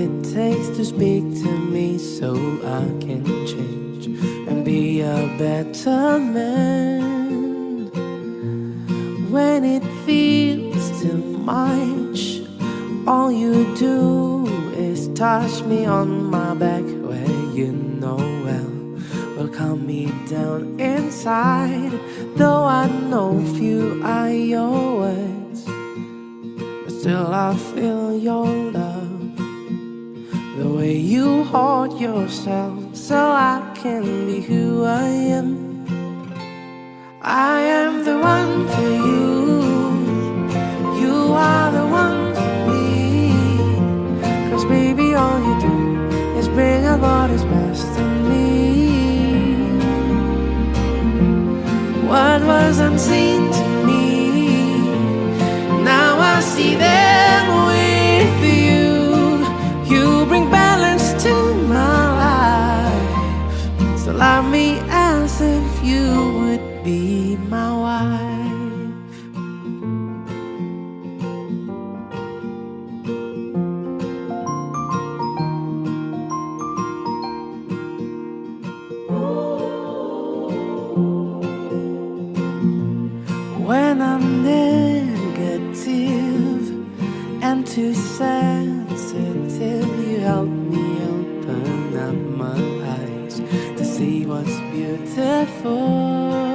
it takes to speak to me so I can change and be a better man. When it feels too much, all you do is touch me on my back where you know well will calm me down inside. Though I know few are your words, but still I feel your love. The way you hold yourself so I can be who I am. I am the one for you, you are the one for me. 'Cause baby all you do is bring out what is best in me. What was unseen to me, now I see them with you. You bring balance to my life, so love me as if you would be my wife. When I'm negative and too sensitive, you help me open up my eyes to see what's beautiful.